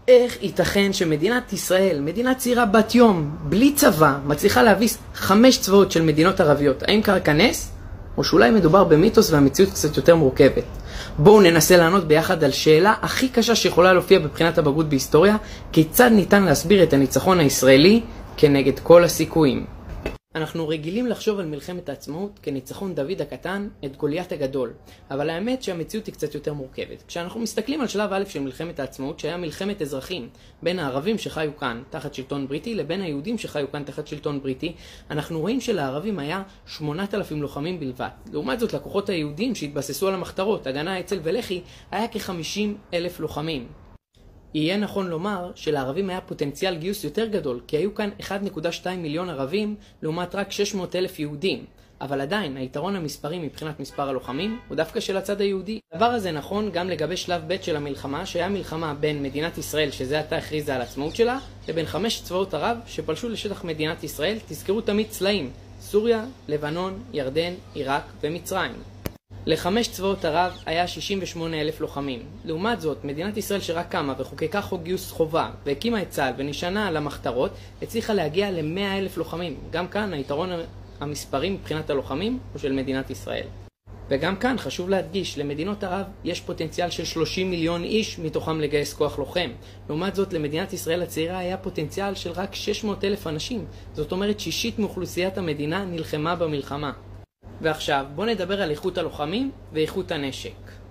איך ייתכן שמדינת ישראל, מדינה צעירה בת יום, בלי צבא, מצליחה להביס 5 צבאות של מדינות ערביות? האם קרה כאן נס? או שאולי מדובר במיתוס והמציאות קצת יותר מורכבת? בואו ננסה לענות ביחד על שאלה הכי קשה שיכולה להופיע בבחינת הבגרות בהיסטוריה, כיצד ניתן להסביר את הניצחון הישראלי כנגד כל הסיכויים. אנחנו רגילים לחשוב על מלחמת העצמאות כניצחון דוד הקטן את גוליית הגדול, אבל האמת שהמציאות היא קצת יותר מורכבת. כשאנחנו מסתכלים על שלב א' של מלחמת העצמאות, שהיה מלחמת אזרחים בין הערבים שחיו כאן תחת שלטון בריטי לבין היהודים שחיו כאן תחת שלטון בריטי, אנחנו רואים שלערבים היה 8,000 לוחמים בלבד. לעומת זאת, לכוחות היהודים שהתבססו על המחתרות, הגנה, אצ"ל ולח"י, היה כ-50,000 לוחמים. יהיה נכון לומר שלערבים היה פוטנציאל גיוס יותר גדול, כי היו כאן 1.2 מיליון ערבים לעומת רק 600,000 יהודים. אבל עדיין, היתרון המספרי מבחינת מספר הלוחמים הוא דווקא של הצד היהודי. הדבר הזה נכון גם לגבי שלב ב' של המלחמה, שהיה מלחמה בין מדינת ישראל, שזה עתה הכריזה על עצמאות שלה, לבין 5 צבאות ערב שפלשו לשטח מדינת ישראל. תזכרו תמיד צלעים: סוריה, לבנון, ירדן, עיראק ומצרים. ל5 צבאות ערב היה 68,000 לוחמים. לעומת זאת, מדינת ישראל שרק קמה וחוקקה חוק גיוס חובה והקימה את צה"ל ונשענה על המחתרות, הצליחה להגיע ל100,000 לוחמים. גם כאן היתרון המספרי מבחינת הלוחמים הוא של מדינת ישראל. וגם כאן חשוב להדגיש, למדינות ערב יש פוטנציאל של 30 מיליון איש מתוכם לגייס כוח לוחם. לעומת זאת, למדינת ישראל הצעירה היה פוטנציאל של רק 600,000 אנשים. זאת אומרת, 1/6 מאוכלוסיית המדינה נלחמה במלחמה. ועכשיו בואו נדבר על איכות הלוחמים ואיכות הנשק.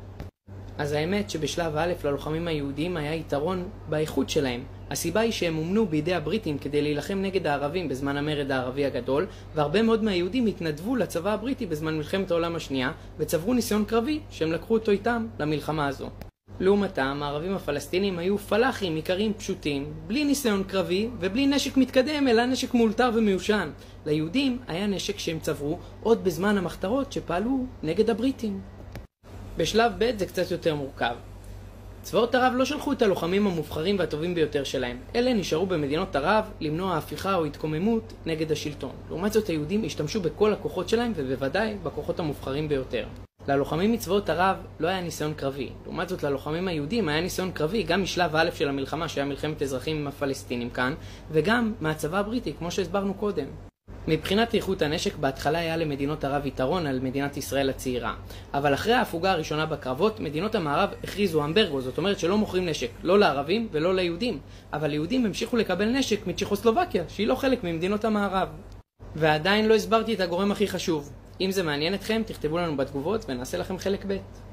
אז האמת שבשלב א' ללוחמים היהודים היה יתרון באיכות שלהם. הסיבה היא שהם אומנו בידי הבריטים כדי להילחם נגד הערבים בזמן המרד הערבי הגדול, והרבה מאוד מהיהודים התנדבו לצבא הבריטי בזמן מלחמת העולם השנייה וצברו ניסיון קרבי שהם לקחו אותו איתם למלחמה הזו. לעומתם, הערבים הפלסטינים היו פלאחים עיקריים פשוטים, בלי ניסיון קרבי ובלי נשק מתקדם, אלא נשק מאולתר ומיושן. ליהודים היה נשק שהם צברו עוד בזמן המחתרות שפעלו נגד הבריטים. בשלב ב' זה קצת יותר מורכב. צבאות ערב לא שלחו את הלוחמים המובחרים והטובים ביותר שלהם. אלה נשארו במדינות ערב למנוע הפיכה או התקוממות נגד השלטון. לעומת זאת, היהודים השתמשו בכל הכוחות שלהם ובוודאי בכוחות המובחרים ביותר. ללוחמים מצבאות ערב לא היה ניסיון קרבי. לעומת זאת, ללוחמים היהודים היה ניסיון קרבי גם משלב א' של המלחמה, שהיה מלחמת אזרחים עם הפלסטינים כאן, וגם מהצבא הבריטי, כמו שהסברנו קודם. מבחינת איכות הנשק, בהתחלה היה למדינות ערב יתרון על מדינת ישראל הצעירה. אבל אחרי ההפוגה הראשונה בקרבות, מדינות המערב הכריזו אמברגו, זאת אומרת שלא מוכרים נשק, לא לערבים ולא ליהודים. אבל ליהודים המשיכו לקבל נשק מצ'כוסלובקיה, שהיא לא חלק ממדינות המערב. ועדיין לא הסברתי את הגורם הכי חשוב. אם זה מעניין אתכם, תכתבו לנו בתגובות ונעשה לכם חלק ב'.